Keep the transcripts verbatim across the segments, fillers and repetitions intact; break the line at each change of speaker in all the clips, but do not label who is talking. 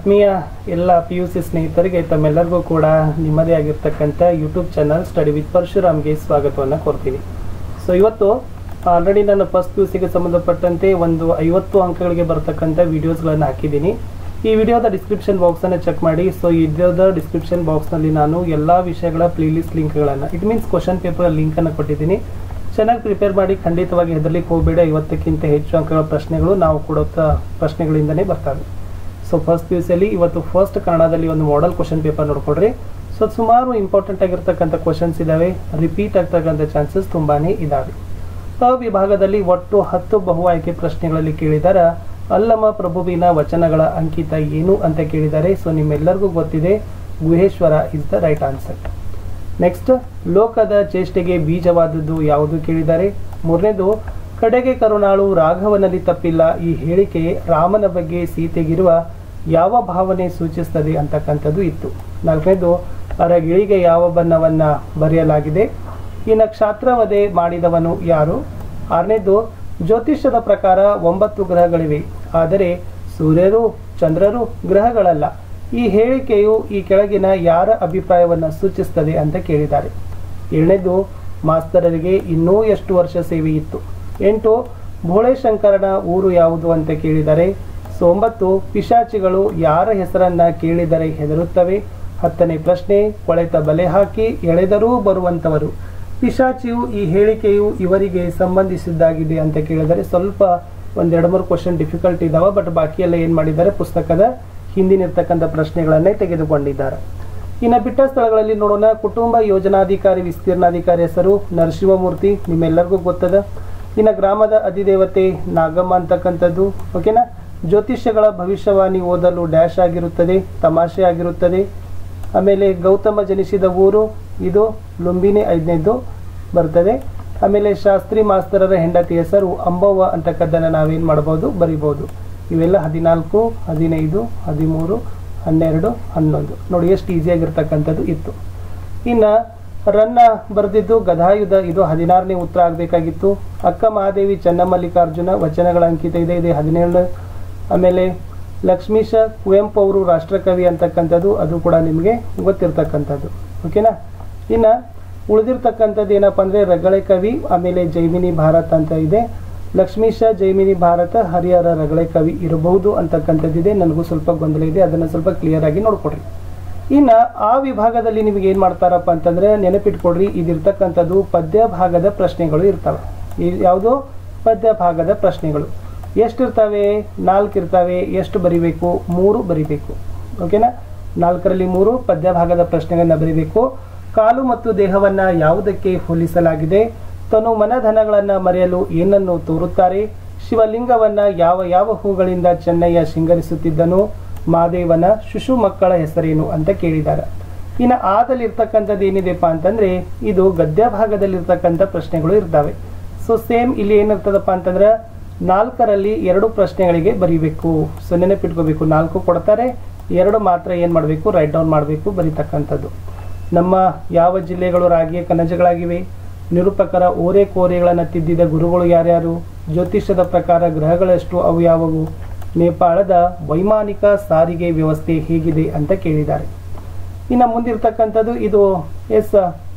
ಆತ್ಮೀಯ ಎಲ್ಲ P U C ಸ್ನೇಹಿತರಿಗೆ ತಮ್ಮೆಲ್ಲರಿಗೂ ಕೂಡ ನಿಮ್ಮದೇ ಆಗಿರ್ತಕ್ಕಂಥ ಯೂಟ್ಯೂಬ್ ಚಾನಲ್ ಸ್ಟಡಿ ವಿತ್ ಪರಶುರಾಮ್ಗೆ ಸ್ವಾಗತವನ್ನು ಕೋರ್ತೀನಿ. ಸೊ ಇವತ್ತು ಆಲ್ರೆಡಿ ನಾನು ಫಸ್ಟ್ ಪಿ ಯು ಸಿಗೆ ಸಂಬಂಧಪಟ್ಟಂತೆ ಒಂದು ಐವತ್ತು ಅಂಕಗಳಿಗೆ ಬರ್ತಕ್ಕಂಥ ವಿಡಿಯೋಸ್ಗಳನ್ನು ಹಾಕಿದ್ದೀನಿ. ಈ ವಿಡಿಯೋದ ಡಿಸ್ಕ್ರಿಪ್ಷನ್ ಬಾಕ್ಸನ್ನು ಚೆಕ್ ಮಾಡಿ. ಸೊ ಈ ವಿಡಿಯೋದ ಡಿಸ್ಕ್ರಿಪ್ಷನ್ ಬಾಕ್ಸ್ನಲ್ಲಿ ನಾನು ಎಲ್ಲ ವಿಷಯಗಳ ಪ್ಲೇಲಿಸ್ಟ್ ಲಿಂಕ್ಗಳನ್ನು, ಇಟ್ ಮೀನ್ಸ್ ಕ್ವಶನ್ ಪೇಪರ್ ಲಿಂಕನ್ನು ಕೊಟ್ಟಿದ್ದೀನಿ. ಚೆನ್ನಾಗಿ ಪ್ರಿಪೇರ್ ಮಾಡಿ, ಖಂಡಿತವಾಗಿ ಹೆದರ್ಲಿಕ್ಕೆ ಹೋಗಬೇಡ. ಐವತ್ತಕ್ಕಿಂತ ಹೆಚ್ಚು ಅಂಕಗಳ ಪ್ರಶ್ನೆಗಳು ನಾವು ಕೊಡುತ್ತಾ ಪ್ರಶ್ನೆಗಳಿಂದಲೇ ಬರ್ತವೆ. ಸೊ ಫಸ್ಟ್ ಪಿ ಯು ಸಿಯಲ್ಲಿ ಇವತ್ತು ಫಸ್ಟ್ ಕನ್ನಡದಲ್ಲಿ ಒಂದು ಮಾಡೆಲ್ ಕ್ವಶನ್ ಪೇಪರ್ ನೋಡ್ಕೊಡ್ರಿ. ಸೊ ಸುಮಾರು ಇಂಪಾರ್ಟೆಂಟ್ ಆಗಿರ್ತಕ್ಕಂಥ ಕ್ವಶನ್ಸ್ ಇದ್ದಾವೆ, ರಿಪೀಟ್ ಆಗ್ತಕ್ಕಂಥ ಚಾನ್ಸಸ್ ತುಂಬಾ ಇದ್ದಾವೆ. ಆ ವಿಭಾಗದಲ್ಲಿ ಒಟ್ಟು ಹತ್ತು ಬಹು ಆಯ್ಕೆ ಪ್ರಶ್ನೆಗಳಲ್ಲಿ ಕೇಳಿದಾರ ಅಲ್ಲಮ ಪ್ರಭುವಿನ ವಚನಗಳ ಅಂಕಿತ ಏನು ಅಂತ ಕೇಳಿದ್ದಾರೆ. ಸೊ ನಿಮ್ಮೆಲ್ಲರಿಗೂ ಗೊತ್ತಿದೆ, Guheshwara is the right answer. Next, ಲೋಕದ ಚೇಷ್ಟೆಗೆ ಬೀಜವಾದದ್ದು ಯಾವುದು ಕೇಳಿದ್ದಾರೆ. ಮೂರನೇದು, ಕಡೆಗೆ ಕರುಣಾಳು ರಾಘವನಲ್ಲಿ ತಪ್ಪಿಲ್ಲ, ಈ ಹೇಳಿಕೆ ರಾಮನ ಬಗ್ಗೆ ಸೀತೆಗಿರುವ ಯಾವ ಭಾವನೆ ಸೂಚಿಸ್ತದೆ ಅಂತಕ್ಕಂಥದ್ದು ಇತ್ತು. ನಾಲ್ಕನೇದು, ಅರಗಿಳಿಗೆ ಯಾವ ಬಣ್ಣವನ್ನ ಬರೆಯಲಾಗಿದೆ. ಈ ನಕ್ಷತ್ರವಧೆ ಮಾಡಿದವನು ಯಾರು. ಆರನೇದು, ಜ್ಯೋತಿಷ್ಯದ ಪ್ರಕಾರ ಒಂಬತ್ತು ಗ್ರಹಗಳಿವೆ, ಆದರೆ ಸೂರ್ಯರು ಚಂದ್ರರು ಗ್ರಹಗಳಲ್ಲ. ಈ ಹೇಳಿಕೆಯು ಈ ಕೆಳಗಿನ ಯಾರ ಅಭಿಪ್ರಾಯವನ್ನು ಸೂಚಿಸ್ತದೆ ಅಂತ ಕೇಳಿದ್ದಾರೆ. ಏಳನೇದು, ಮಾಸ್ತರರಿಗೆ ಇನ್ನೂ ಎಷ್ಟು ವರ್ಷ ಸೇವೆ ಇತ್ತು. ಎಂಟು, ಭೋಳೆಶಂಕರನ ಊರು ಯಾವುದು ಅಂತ ಕೇಳಿದ್ದಾರೆ. ಸೊ ಒಂಬತ್ತು, ಪಿಶಾಚಿಗಳು ಯಾರ ಹೆಸರನ್ನ ಕೇಳಿದರೆ ಹೆದರುತ್ತವೆ. ಹತ್ತನೇ ಪ್ರಶ್ನೆ, ಕೊಳೆತ ಬಲೆ ಹಾಕಿ ಎಳೆದರೂ ಬರುವಂತವರು. ಪಿಶಾಚಿಯು ಈ ಹೇಳಿಕೆಯು ಇವರಿಗೆ ಸಂಬಂಧಿಸಿದ್ದಾಗಿದೆ ಅಂತ ಕೇಳಿದರೆ ಸ್ವಲ್ಪ ಒಂದೆರಡು ಮೂರು ಕ್ವಶನ್ ಡಿಫಿಕಲ್ಟ್ ಇದಾವೆ, ಬಟ್ ಬಾಕಿ ಎಲ್ಲ ಏನು ಮಾಡಿದ್ದಾರೆ, ಪುಸ್ತಕದ ಹಿಂದಿನಿರ್ತಕ್ಕಂಥ ಪ್ರಶ್ನೆಗಳನ್ನೇ ತೆಗೆದುಕೊಂಡಿದ್ದಾರೆ. ಇನ್ನು ಬಿಟ್ಟ ಸ್ಥಳಗಳಲ್ಲಿ ನೋಡೋಣ. ಕುಟುಂಬ ಯೋಜನಾಧಿಕಾರಿ ವಿಸ್ತೀರ್ಣಾಧಿಕಾರಿ ಹೆಸರು ನರಸಿಂಹಮೂರ್ತಿ, ನಿಮ್ಮೆಲ್ಲರಿಗೂ ಗೊತ್ತದ. ಇನ್ನು ಗ್ರಾಮದ ಅಧಿದೇವತೆ ನಾಗಮ್ಮ ಅಂತಕ್ಕಂಥದ್ದು, ಓಕೆನಾ. ಜ್ಯೋತಿಷ್ಯಗಳ ಭವಿಷ್ಯವಾಣಿ ಓದಲು ಡ್ಯಾಶ್ ಆಗಿರುತ್ತದೆ, ತಮಾಷೆ ಆಗಿರುತ್ತದೆ. ಆಮೇಲೆ ಗೌತಮ ಜನಿಸಿದ ಊರು, ಇದು ಲುಂಬಿನಿ ಐದನೇದು ಬರ್ತದೆ. ಆಮೇಲೆ ಶಾಸ್ತ್ರಿ ಮಾಸ್ತರರ ಹೆಂಡತಿ ಹೆಸರು ಅಂಬವ್ವ ಅಂತಕ್ಕದ್ದನ್ನು ನಾವೇನು ಮಾಡ್ಬೋದು, ಬರಿಬೋದು. ಇವೆಲ್ಲ ಹದಿನಾಲ್ಕು, ಹದಿನೈದು, ಹದಿಮೂರು, ಹನ್ನೆರಡು, ಹನ್ನೊಂದು. ನೋಡಿ ಎಷ್ಟು ಈಸಿಯಾಗಿರ್ತಕ್ಕಂಥದ್ದು ಇತ್ತು. ಇನ್ನು ರನ್ನ ಬರೆದಿದ್ದು ಗದಾಯುಧ, ಇದು ಹದಿನಾರನೇ ಉತ್ತರ ಆಗಬೇಕಾಗಿತ್ತು. ಅಕ್ಕ ಮಹಾದೇವಿ ಚೆನ್ನಮಲ್ಲಿಕಾರ್ಜುನ ವಚನಗಳ ಅಂಕಿತ ಇದೆ, ಇದೆ ಹದಿನೇಳು. ಆಮೇಲೆ ಲಕ್ಷ್ಮೀಶ ಕುವೆಂಪು ಅವರು ರಾಷ್ಟ್ರಕವಿ ಅಂತಕ್ಕಂಥದ್ದು, ಅದು ಕೂಡ ನಿಮಗೆ ಗೊತ್ತಿರ್ತಕ್ಕಂಥದ್ದು, ಓಕೆನಾ. ಇನ್ನು ಉಳಿದಿರ್ತಕ್ಕಂಥದ್ದು ಏನಪ್ಪ ಅಂದರೆ ರಗಳೆ ಕವಿ, ಆಮೇಲೆ ಜೈಮಿನಿ ಭಾರತ ಅಂತ ಇದೆ. ಲಕ್ಷ್ಮೀಶ ಜೈಮಿನಿ ಭಾರತ ಹರಿಹರ ರಗಳೆ ಕವಿ ಇರಬಹುದು ಅಂತಕ್ಕಂಥದ್ದಿದೆ. ನನಗೂ ಸ್ವಲ್ಪ ಗೊಂದಲ ಇದೆ, ಅದನ್ನು ಸ್ವಲ್ಪ ಕ್ಲಿಯರ್ ಆಗಿ ನೋಡ್ಕೊಡ್ರಿ. ಇನ್ನು ಆ ವಿಭಾಗದಲ್ಲಿ ನಿಮಗೆ ಏನು ಮಾಡ್ತಾರಪ್ಪ ಅಂತಂದರೆ, ನೆನಪಿಟ್ಕೊಡ್ರಿ, ಇದಿರ್ತಕ್ಕಂಥದ್ದು ಪದ್ಯ ಭಾಗದ ಪ್ರಶ್ನೆಗಳು ಇರ್ತವೆ. ಯಾವುದು ಪದ್ಯ ಭಾಗದ ಪ್ರಶ್ನೆಗಳು ಎಷ್ಟಿರ್ತವೆ, ನಾಲ್ಕು ಇರ್ತವೆ. ಎಷ್ಟು ಬರಿಬೇಕು, ಮೂರು ಬರಿಬೇಕು, ಓಕೆನಾ. ನಾಲ್ಕರಲ್ಲಿ ಮೂರು ಪದ್ಯ ಭಾಗದ ಪ್ರಶ್ನೆಗಳನ್ನ ಬರಿಬೇಕು. ಕಾಲು ಮತ್ತು ದೇಹವನ್ನು ಯಾವುದಕ್ಕೆ ಹೋಲಿಸಲಾಗಿದೆ. ತನು ಮನಧನಗಳನ್ನು ಮರೆಯಲು ಏನನ್ನು ತೋರುತ್ತಾರೆ. ಶಿವಲಿಂಗವನ್ನು ಯಾವ ಯಾವ ಹೂಗಳಿಂದ ಚೆನ್ನಯ್ಯ ಶೃಂಗರಿಸುತ್ತಿದ್ದನು. ಮಾದೇವನ ಶಿಶು ಮಕ್ಕಳ ಹೆಸರೇನು ಅಂತ ಕೇಳಿದ್ದಾರೆ. ಇನ್ನು ಆದಲ್ಲಿರ್ತಕ್ಕಂಥದ್ದು ಏನಿದೆಪ್ಪ ಅಂತಂದರೆ, ಇದು ಗದ್ಯ ಭಾಗದಲ್ಲಿರ್ತಕ್ಕಂಥ ಪ್ರಶ್ನೆಗಳು ಇರ್ತವೆ. ಸೊ ಸೇಮ್ ಇಲ್ಲಿ ಏನಿರ್ತದಪ್ಪ ಅಂತಂದ್ರೆ, ನಾಲ್ಕರಲ್ಲಿ ಎರಡು ಪ್ರಶ್ನೆಗಳಿಗೆ ಬರೀಬೇಕು. ಸೊ ನೆನಪಿಟ್ಕೋಬೇಕು, ನಾಲ್ಕು ಕೊಡ್ತಾರೆ, ಎರಡು ಮಾತ್ರ ಏನು ಮಾಡಬೇಕು, ರೈಟ್ ಡೌನ್ ಮಾಡಬೇಕು, ಬರೀತಕ್ಕಂಥದ್ದು. ನಮ್ಮ ಯಾವ ಜಿಲ್ಲೆಗಳು ರಾಗಿಯ ಕಣಜಗಳಾಗಿವೆ. ನಿರೂಪಕರ ಓರೆ ಕೋರೆಗಳನ್ನು ತಿದ್ದಿದ ಗುರುಗಳು ಯಾರ್ಯಾರು. ಜ್ಯೋತಿಷ್ಯದ ಪ್ರಕಾರ ಗ್ರಹಗಳೆಷ್ಟು, ಅವು ಯಾವುವು. ನೇಪಾಳದ ವೈಮಾನಿಕ ಸಾರಿಗೆ ವ್ಯವಸ್ಥೆ ಹೇಗಿದೆ ಅಂತ ಕೇಳಿದ್ದಾರೆ. ಇನ್ನು ಮುಂದಿರ್ತಕ್ಕಂಥದ್ದು ಇದು ಎಸ್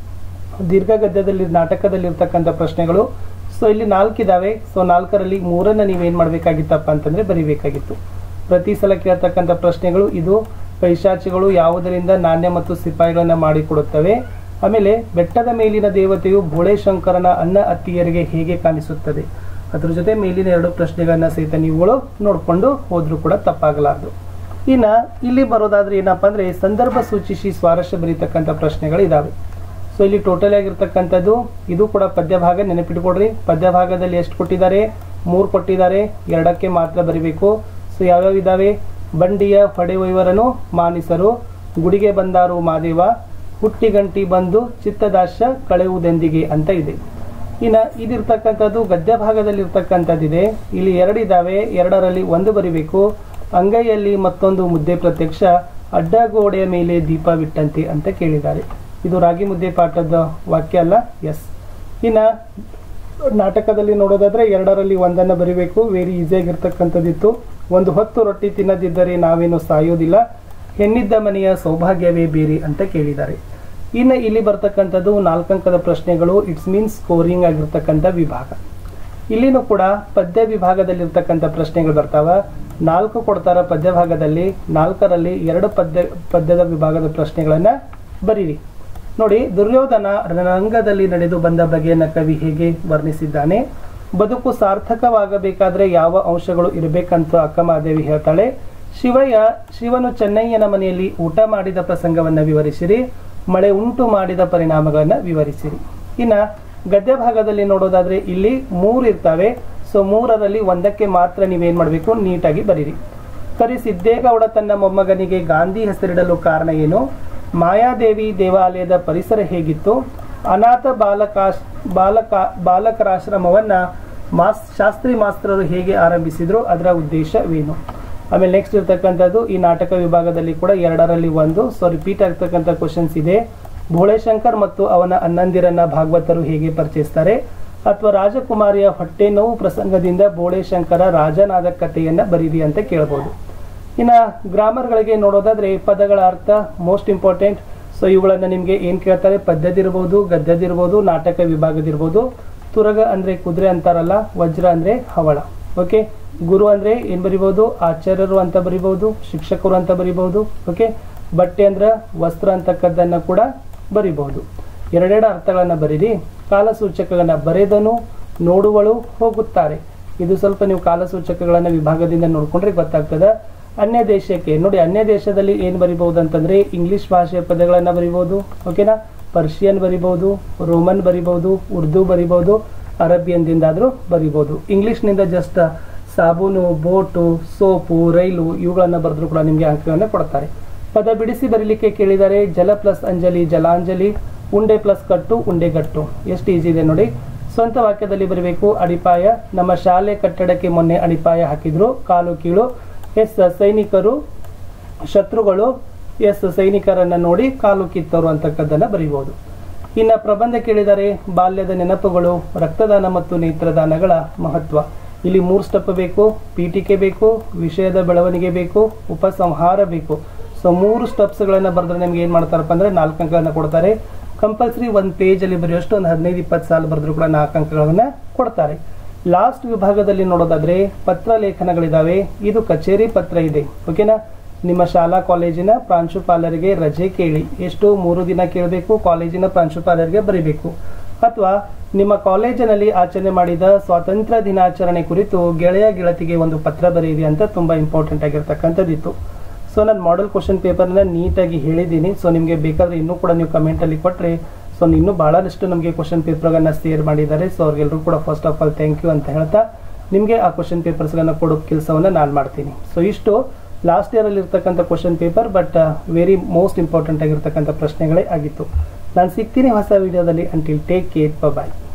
ದೀರ್ಘ ಗದ್ಯದಲ್ಲಿ ನಾಟಕದಲ್ಲಿರ್ತಕ್ಕಂಥ ಪ್ರಶ್ನೆಗಳು. ಸೊ ಇಲ್ಲಿ ನಾಲ್ಕಿದಾವೆ. ಸೊ ನಾಲ್ಕರಲ್ಲಿ ಮೂರನ್ನು ನೀವೇನು ಮಾಡಬೇಕಾಗಿತ್ತಪ್ಪ ಅಂತಂದರೆ ಬರಿಬೇಕಾಗಿತ್ತು. ಪ್ರತಿ ಸಲ ಕೇಳ್ತಕ್ಕಂಥ ಪ್ರಶ್ನೆಗಳು ಇದು. ಪೈಶಾಚಿಗಳು ಯಾವುದರಿಂದ ನಾಣ್ಯ ಮತ್ತು ಸಿಪಾಯಿಗಳನ್ನು ಮಾಡಿಕೊಡುತ್ತವೆ. ಆಮೇಲೆ ಬೆಟ್ಟದ ಮೇಲಿನ ದೇವತೆಯು ಭೋಳೆಶಂಕರನ ಅಣ್ಣ ಅತ್ತಿಯರಿಗೆ ಹೇಗೆ ಕಾಣಿಸುತ್ತದೆ. ಅದ್ರ ಜೊತೆ ಮೇಲಿನ ಎರಡು ಪ್ರಶ್ನೆಗಳನ್ನ ಸಹಿತ ನೀವುಗಳು ನೋಡಿಕೊಂಡು ಹೋದ್ರೂ ಕೂಡ ತಪ್ಪಾಗಲಾರದು. ಇನ್ನು ಇಲ್ಲಿ ಬರೋದಾದ್ರೆ ಏನಪ್ಪ ಅಂದರೆ, ಸಂದರ್ಭ ಸೂಚಿಸಿ ಸ್ವಾರಸ್ಯ ಬರೀತಕ್ಕಂಥ ಪ್ರಶ್ನೆಗಳು ಇದಾವೆ. ಸೊ ಇಲ್ಲಿ ಟೋಟಲ್ ಆಗಿರ್ತಕ್ಕಂಥದ್ದು ಇದು ಕೂಡ ಪದ್ಯ ಭಾಗ, ನೆನಪಿಟ್ಕೊಡ್ರಿ. ಪದ್ಯ ಭಾಗದಲ್ಲಿ ಎಷ್ಟು ಕೊಟ್ಟಿದ್ದಾರೆ, ಮೂರು ಕೊಟ್ಟಿದ್ದಾರೆ, ಎರಡಕ್ಕೆ ಮಾತ್ರ ಬರಿಬೇಕು. ಸೊ ಯಾವ್ಯಾವ ಇದಾವೆ, ಬಂಡಿಯ ಹೊಡೆವೈವರನು ಮಾನಿಸರು, ಗುಡಿಗೆ ಬಂದಾರು ಮಾದೇವ, ಹುಟ್ಟಿಗಂಟಿ ಬಂದು ಚಿತ್ತದಾಶ ಕಳೆಯುವುದೆಂದಿಗೆ ಅಂತ ಇದೆ. ಇನ್ನು ಇದಿರ್ತಕ್ಕಂಥದ್ದು ಗದ್ಯ ಭಾಗದಲ್ಲಿ ಇರ್ತಕ್ಕಂಥದ್ದಿದೆ. ಇಲ್ಲಿ ಎರಡಿದ್ದಾವೆ, ಎರಡರಲ್ಲಿ ಒಂದು ಬರಿಬೇಕು. ಅಂಗೈಯಲ್ಲಿ ಮತ್ತೊಂದು ಮುದ್ದೆ ಪ್ರತ್ಯಕ್ಷ, ಅಡ್ಡಗೋಡೆಯ ಮೇಲೆ ದೀಪ ಬಿಟ್ಟಂತೆ ಅಂತ ಕೇಳಿದ್ದಾರೆ. ಇದು ರಾಗಿ ಮುದ್ದೆ ಪಾಠದ ವಾಕ್ಯ ಅಲ್ಲ, ಎಸ್. ಇನ್ನು ನಾಟಕದಲ್ಲಿ ನೋಡೋದಾದ್ರೆ ಎರಡರಲ್ಲಿ ಒಂದನ್ನು ಬರಿಬೇಕು, ವೆರಿ ಈಸಿಯಾಗಿರ್ತಕ್ಕಂಥದ್ದಿತ್ತು. ಒಂದು ಹೊತ್ತು ರೊಟ್ಟಿ ತಿನ್ನದಿದ್ದರೆ ನಾವೇನು ಸಾಯೋದಿಲ್ಲ, ಹೆಣ್ಣಿದ್ದ ಮನೆಯ ಸೌಭಾಗ್ಯವೇ ಬೇರೆ ಅಂತ ಕೇಳಿದ್ದಾರೆ. ಇನ್ನು ಇಲ್ಲಿ ಬರ್ತಕ್ಕಂಥದ್ದು ನಾಲ್ಕಂಕದ ಪ್ರಶ್ನೆಗಳು, ಇಟ್ಸ್ ಮೀನ್ಸ್ ಸ್ಕೋರಿಂಗ್ ಆಗಿರ್ತಕ್ಕಂಥ ವಿಭಾಗ. ಇಲ್ಲಿನೂ ಕೂಡ ಪದ್ಯ ವಿಭಾಗದಲ್ಲಿರ್ತಕ್ಕಂಥ ಪ್ರಶ್ನೆಗಳು ಬರ್ತಾವ. ನಾಲ್ಕು ಕೊಡ್ತಾರ ಪದ್ಯ ಭಾಗದಲ್ಲಿ, ನಾಲ್ಕರಲ್ಲಿ ಎರಡು ಪದ್ಯ ಪದ್ಯದ ವಿಭಾಗದ ಪ್ರಶ್ನೆಗಳನ್ನ ಬರೀರಿ. ನೋಡಿ, ದುರ್ಯೋಧನ ರಣರಂಗದಲ್ಲಿ ನಡೆದು ಬಂದ ಬಗೆಯನ್ನ ಕವಿ ಹೇಗೆ ವರ್ಣಿಸಿದ್ದಾನೆ. ಬದುಕು ಸಾರ್ಥಕವಾಗಬೇಕಾದ್ರೆ ಯಾವ ಅಂಶಗಳು ಇರಬೇಕಂತ ಅಕ್ಕಮಹಾದೇವಿ ಹೇಳ್ತಾಳೆ. ಶಿವಯ್ಯ ಶಿವನು ಚೆನ್ನಯ್ಯನ ಮನೆಯಲ್ಲಿ ಊಟ ಮಾಡಿದ ಪ್ರಸಂಗವನ್ನ ವಿವರಿಸಿರಿ, ಮಳೆ ಉಂಟು ಮಾಡಿದ ಪರಿಣಾಮಗಳನ್ನ ವಿವರಿಸಿರಿ. ಇನ್ನ ಗದ್ಯ ಭಾಗದಲ್ಲಿ ನೋಡೋದಾದ್ರೆ ಇಲ್ಲಿ ಮೂರು ಇರ್ತವೆ. ಸೊ ಮೂರರಲ್ಲಿ ಒಂದಕ್ಕೆ ಮಾತ್ರ ನೀವೇನ್ ಮಾಡಬೇಕು, ನೀಟಾಗಿ ಬರೀರಿ. ಕರಿ ಸಿದ್ದೇಗೌಡ ತನ್ನ ಮೊಮ್ಮಗನಿಗೆ ಗಾಂಧಿ ಹೆಸರಿಡಲು ಕಾರಣ ಏನು, ಮಾಯಾದೇವಿ ದೇವಾಲಯದ ಪರಿಸರ ಹೇಗಿತ್ತು, ಅನಾಥ ಬಾಲಕಾಶ್ ಬಾಲಕ ಬಾಲಕರಾಶ್ರಮವನ್ನ ಮಾಸ್ ಶಾಸ್ತ್ರಿ ಮಾಸ್ತರರು ಹೇಗೆ ಆರಂಭಿಸಿದ್ರು, ಅದರ ಉದ್ದೇಶವೇನು. ಆಮೇಲೆ ನೆಕ್ಸ್ಟ್ ಇರ್ತಕ್ಕಂಥದ್ದು ಈ ನಾಟಕ ವಿಭಾಗದಲ್ಲಿ ಕೂಡ ಎರಡರಲ್ಲಿ ಒಂದು. ಸೊ ರಿಪೀಟ್ ಆಗ್ತಕ್ಕಂಥ ಕ್ವಶನ್ಸ್ ಇದೆ. ಭೋಳೆಶಂಕರ್ ಮತ್ತು ಅವನ ಅಣ್ಣಂದಿರನ್ನ ಭಾಗವತರು ಹೇಗೆ ಪರಿಚಯಿಸ್ತಾರೆ, ಅಥವಾ ರಾಜಕುಮಾರಿಯ ಹೊಟ್ಟೆ ನೋವು ಪ್ರಸಂಗದಿಂದ ಭೋಳೆಶಂಕರ ರಾಜನಾದ ಕಥೆಯನ್ನ ಬರೀರಿ ಅಂತ ಕೇಳಬಹುದು. ಇನ್ನ ಗ್ರಾಮರ್ಗಳಿಗೆ ನೋಡೋದಾದ್ರೆ ಪದಗಳ ಅರ್ಥ ಮೋಸ್ಟ್ ಇಂಪಾರ್ಟೆಂಟ್. ಸೊ ಇವುಗಳನ್ನ ನಿಮ್ಗೆ ಏನ್ ಕೇಳ್ತಾರೆ, ಪದ್ಯದಿರ್ಬೋದು, ಗದ್ಯದಿರ್ಬೋದು, ನಾಟಕ ವಿಭಾಗದಿರ್ಬೋದು. ತುರಗ ಅಂದ್ರೆ ಕುದುರೆ ಅಂತಾರಲ್ಲ, ವಜ್ರ ಅಂದ್ರೆ ಹವಳ. ಓಕೆ, ಗುರು ಅಂದ್ರೆ ಏನ್ ಬರಿಬಹುದು, ಆಚಾರ್ಯರು ಅಂತ ಬರಿಬಹುದು, ಶಿಕ್ಷಕರು ಅಂತ ಬರಿಬಹುದು. ಓಕೆ, ಬಟ್ಟೆ ಅಂದ್ರೆ ವಸ್ತ್ರ ಅಂತಕ್ಕದ್ದನ್ನ ಕೂಡ ಬರಿಬಹುದು. ಎರಡೆರಡು ಅರ್ಥಗಳನ್ನ ಬರೀರಿ. ಕಾಲಸೂಚಕಗಳನ್ನ ಬರೆದನು, ನೋಡುವಳು, ಹೋಗುತ್ತಾರೆ. ಇದು ಸ್ವಲ್ಪ ನೀವು ಕಾಲಸೂಚಕಗಳನ್ನ ವಿಭಾಗದಿಂದ ನೋಡ್ಕೊಂಡ್ರೆ ಗೊತ್ತಾಗ್ತದ. ಅನ್ಯ ದೇಶಕ್ಕೆ ನೋಡಿ, ಅನ್ಯ ದೇಶದಲ್ಲಿ ಏನ್ ಬರಿಬಹುದು ಅಂತಂದ್ರೆ ಇಂಗ್ಲಿಷ್ ಭಾಷೆಯ ಪದಗಳನ್ನ ಬರಿಬಹುದು. ಓಕೆನಾ, ಪರ್ಷಿಯನ್ ಬರಿಬಹುದು, ರೋಮನ್ ಬರಿಬಹುದು, ಉರ್ದು ಬರಿಬಹುದು, ಅರಬಿಯನ್ದಿಂದಾದ್ರೂ ಬರಿಬಹುದು. ಇಂಗ್ಲಿಷ್ನಿಂದ ಜಸ್ಟ್ ಸಾಬೂನು, ಬೋಟು, ಸೋಪು, ರೈಲು ಇವುಗಳನ್ನ ಬರೆದ್ರು ಕೂಡ ನಿಮ್ಗೆ ಅಂಕಗಳನ್ನ ಕೊಡ್ತಾರೆ. ಪದ ಬಿಡಿಸಿ ಬರೀಲಿಕ್ಕೆ ಕೇಳಿದರೆ ಜಲ ಪ್ಲಸ್ ಅಂಜಲಿ ಜಲಾಂಜಲಿ, ಉಂಡೆ ಪ್ಲಸ್ ಕಟ್ಟು ಉಂಡೆಗಟ್ಟು. ಎಷ್ಟು ಈಸಿ ಇದೆ ನೋಡಿ. ಸ್ವಂತ ವಾಕ್ಯದಲ್ಲಿ ಬರಬೇಕು. ಅಡಿಪಾಯ, ನಮ್ಮ ಶಾಲೆ ಕಟ್ಟಡಕ್ಕೆ ಮೊನ್ನೆ ಅಡಿಪಾಯ ಹಾಕಿದ್ರು, ಕಾಲು ಕೀಳು. ಎಸ್ ಸೈನಿಕರು ಶತ್ರುಗಳು, ಎಸ್ ಸೈನಿಕರನ್ನ ನೋಡಿ ಕಾಲು ಕಿತ್ತವರು ಅಂತಕ್ಕದ್ದನ್ನ ಬರೀಬಹುದು. ಇನ್ನ ಪ್ರಬಂಧ ಕೇಳಿದರೆ ಬಾಲ್ಯದ ನೆನಪುಗಳು, ರಕ್ತದಾನ ಮತ್ತು ನೇತ್ರದಾನಗಳ ಮಹತ್ವ. ಇಲ್ಲಿ ಮೂರು ಸ್ಟೆಪ್ ಬೇಕು. ಪೀಠಿಕೆ ಬೇಕು, ವಿಷಯದ ಬೆಳವಣಿಗೆ ಬೇಕು, ಉಪಸಂಹಾರ ಬೇಕು. ಸೊ ಮೂರು ಸ್ಟೆಪ್ಸ್ ಗಳನ್ನ ಬರೆದ್ರೆ ನಿಮ್ಗೆ ಏನ್ ಮಾಡ್ತಾರಪ್ಪ ಅಂದ್ರೆ ನಾಲ್ಕು ಅಂಕಗಳನ್ನ ಕೊಡ್ತಾರೆ. ಕಂಪಲ್ಸರಿ ಒಂದ್ ಪೇಜ್ ಅಲ್ಲಿ ಬರೆಯೋಷ್ಟು ಒಂದು ಹದಿನೈದು ಇಪ್ಪತ್ತು ಸಾಲ ಬರೆದ್ರು ಕೂಡ ನಾಲ್ಕು ಅಂಕಗಳನ್ನ ಕೊಡ್ತಾರೆ. ಲಾಸ್ಟ್ ವಿಭಾಗದಲ್ಲಿ ನೋಡೋದಾದ್ರೆ ಪತ್ರ ಲೇಖನಗಳಿದಾವೆ. ಇದು ಕಚೇರಿ ಪತ್ರ ಇದೆ. ಓಕೆನಾ, ನಿಮ್ಮ ಶಾಲಾ ಕಾಲೇಜಿನ ಪ್ರಾಂಶುಪಾಲರಿಗೆ ರಜೆ ಕೇಳಿ. ಎಷ್ಟು, ಮೂರು ದಿನ ಕೇಳಬೇಕು. ಕಾಲೇಜಿನ ಪ್ರಾಂಶುಪಾಲರಿಗೆ ಬರೀಬೇಕು. ಅಥವಾ ನಿಮ್ಮ ಕಾಲೇಜಿನಲ್ಲಿ ಆಚರಣೆ ಮಾಡಿದ ಸ್ವಾತಂತ್ರ್ಯ ದಿನಾಚರಣೆ ಕುರಿತು ಗೆಳೆಯ ಗೆಳತಿಗೆ ಒಂದು ಪತ್ರ ಬರೆಯಿರಿ ಅಂತ ತುಂಬಾ ಇಂಪಾರ್ಟೆಂಟ್ ಆಗಿರ್ತಕ್ಕಂಥದ್ದಿತ್ತು. ಸೊ ನಾನು ಮಾಡೆಲ್ ಕ್ವಶನ್ ಪೇಪರ್ನ ನೀಟಾಗಿ ಹೇಳಿದ್ದೀನಿ. ಸೊ ನಿಮಗೆ ಬೇಕಾದ್ರೆ ಇನ್ನೂ ಕೂಡ ನೀವು ಕಮೆಂಟಲ್ಲಿ ಕೊಟ್ಟರೆ, ಸೊ ಇನ್ನೂ ಭಾಳಷ್ಟು ನಮಗೆ ಕ್ವಶನ್ ಪೇಪರ್ಗಳನ್ನ ಶೇರ್ ಮಾಡಿದ್ದಾರೆ. ಸೊ ಅವ್ರಿಗೆಲ್ಲರೂ ಕೂಡ first of all thank you ಅಂತ ಹೇಳ್ತಾ ನಿಮಗೆ ಆ ಕ್ವಶನ್ ಪೇಪರ್ಸ್ಗಳನ್ನ ಕೊಡೋ ಕೆಲಸವನ್ನು ನಾನು ಮಾಡ್ತೀನಿ. ಸೊ ಇಷ್ಟು ಲಾಸ್ಟ್ ಇಯರಲ್ಲಿ ಇರ್ತಕ್ಕಂಥ question paper, but very most important ಆಗಿರ್ತಕ್ಕಂಥ ಪ್ರಶ್ನೆಗಳೇ ಆಗಿತ್ತು. ನಾನು ಸಿಗ್ತೀನಿ ಹೊಸ ವಿಡಿಯೋದಲ್ಲಿ. ಅಂಟಿಲ್ ಟೇಕ್ ಕೇರ್, ಬಾಯ್.